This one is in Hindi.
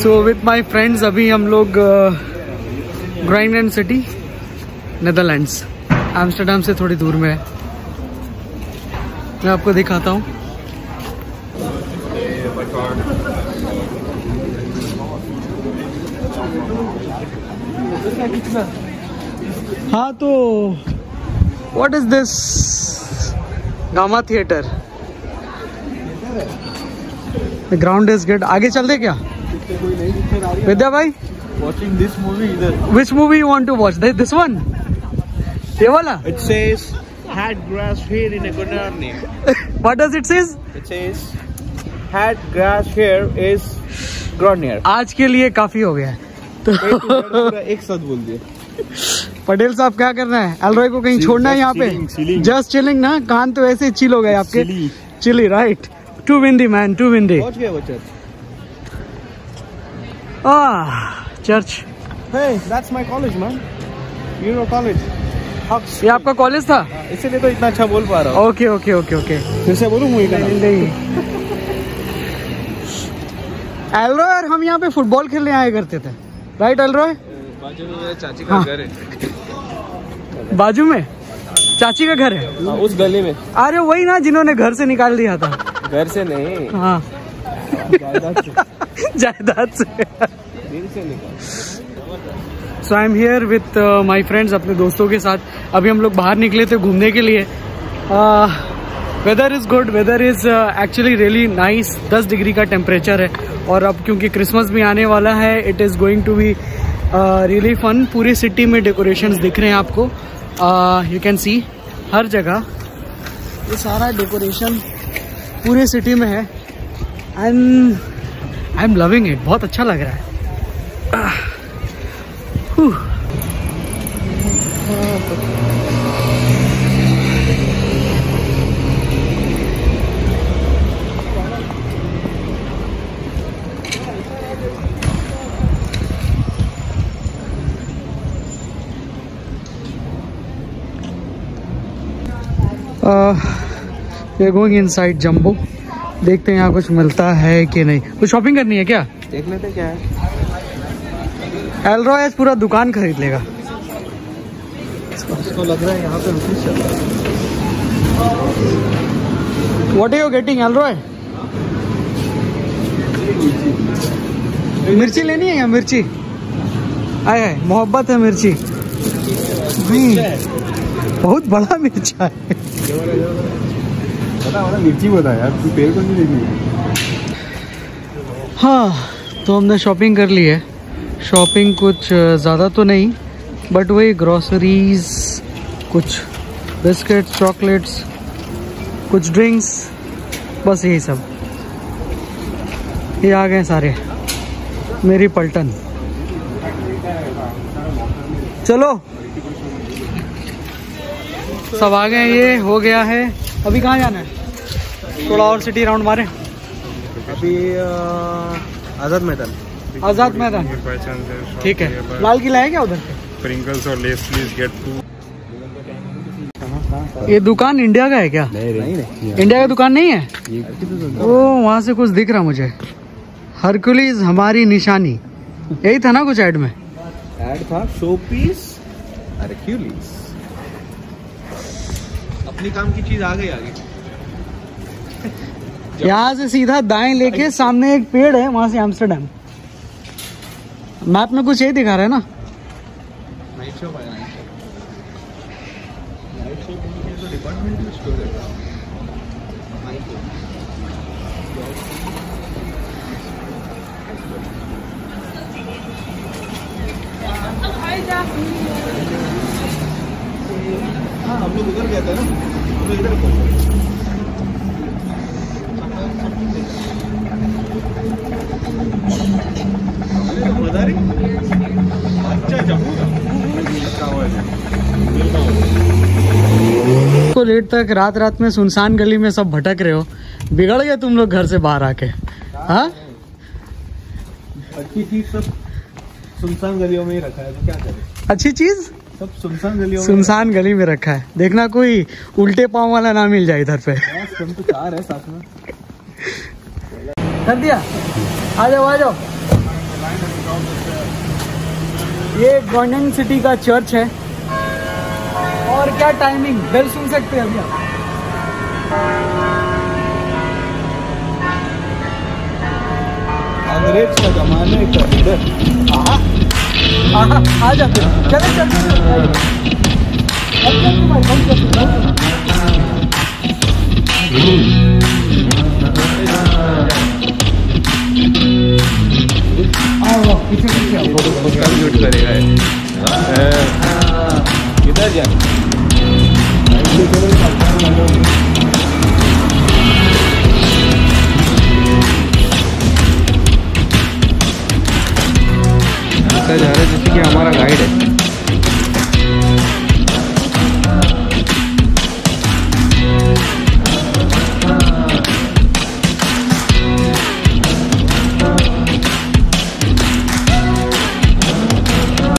सो विथ माई फ्रेंड्स अभी हम लोग ग्राइंडलैंड सिटी नेदरलैंड्स एम्स्टर्डम से थोड़ी दूर में है। मैं आपको दिखाता हूँ। हाँ तो व्हाट इज दिस? गामा theatre. The ground is good. आगे चल दे क्या विद्या भाई? Watching this movie either. Which movie you want to watch? This one? ये वाला? It says had grass here in a Gunarni. What does it says? It says had grass here is Gronier. आज के लिए काफी हो गया है। तो एक साथ बोल दिया। पटेल साहब क्या करना है? एलरॉय को कहीं छोड़ना है यहाँ पे? जस्ट चिलिंग ना? कान तो ऐसे चिल हो गए आपके। Chilly right. Too windy man, too windy. पहुंच गए वो church. Church. Hey, that's my college, man. You know college. Hux. ये आपका कॉलेज था? इसीलिए तो इतना अच्छा बोल पा रहा हूँ। Okay okay okay okay. फिर से बोलूँ मूवी का नाम? नहीं। एलरॉय और हम यहाँ पे फुटबॉल खेलने आया करते थे, राइट एलरॉय? बाजू में मेरे चाची का घर है। बाजू में चाची का घर है? उस गली में। अरे वही ना जिन्होंने घर से निकाल दिया था। घर से नहीं। हाँ जायदाद से। So I am here with my friends, अपने दोस्तों के साथ। अभी हम लोग बाहर निकले थे घूमने के लिए। Weather is good, weather is actually really nice. 10 degree का टेम्परेचर है और अब क्योंकि क्रिसमस भी आने वाला है, it is going to be really fun. पूरी सिटी में डेकोरेशंस दिख रहे हैं आपको। यू कैन सी हर जगह ये सारा डेकोरेशन पूरे सिटी में है and I am loving it. बहुत अच्छा लग रहा है। We are going inside Jumbo. देखते हैं यहाँ कुछ मिलता है कि नहीं। कुछ शॉपिंग करनी है क्या? देख लेते क्या है। एलरॉय पूरा दुकान खरीद लेगा। इसको लग रहा है यहाँ पे ऑफिस चल रहा है। What are you getting Elroy? मिर्ची लेनी है या मिर्ची? आए मोहब्बत है मिर्ची। बहुत बड़ा मिर्चा है। बता मिर्ची बता यार, तू पेड़ को नहीं देखी। हाँ तो हमने शॉपिंग कर ली है। शॉपिंग कुछ ज़्यादा तो नहीं, बट वही ग्रोसरीज, कुछ बिस्किट्स, चॉकलेट्स, कुछ ड्रिंक्स, बस यही सब। ये आ गए सारे मेरी पलटन। चलो सब आ गए। ये हो गया है। अभी कहाँ जाना है? थोड़ा और सिटी राउंड मारे। अभी आज़ाद मैदान। आज़ाद मैदान ठीक है। लाल किला है क्या उधर? प्रिंगल्स और लेस प्लीज गेट 2। ये दुकान इंडिया का है क्या? नहीं। इंडिया का दुकान नहीं है। ओ वहाँ से कुछ दिख रहा मुझे। हरकुलिस हमारी निशानी, यही था ना कुछ ऐड में? ऐड था शो पीस हरकुलिस। अपनी काम की चीज आ गई आगे। यहाँ से सीधा दाएं लेके सामने एक पेड़ है, वहां से एम्स्टर्डम। मैप में कुछ यही दिखा रहा है ना? नाइट शॉप आया। नाइट शॉप तो डिपार्टमेंटल स्टोर है। हाँ हम लोग उधर गए थे ना, हम लोग इधर तो लेट तक रात में सुनसान गली में सब भटक रहे हो। बिगड़ गए तुम लोग घर से बाहर आके। हाँ अच्छी चीज सब सुनसान गलियों में ही रखा है, तो क्या करें। अच्छी चीज सब सुनसान गलियों में, सुनसान गली में रखा है। देखना कोई उल्टे पाँव वाला ना मिल जाए इधर पे। हम तो कार है साथ में। कर दिया। आ जाओ आ जाओ। ये गवर्नमेंट सिटी का चर्च है। और क्या टाइमिंग, बेल सुन सकते हैं अभी आप। अंग्रेज का जमाने का लीडर। आ जाते हैं। चले चलते शूट करेगा किधर जाए। जा रहे जैसे कि हमारा गाइड है।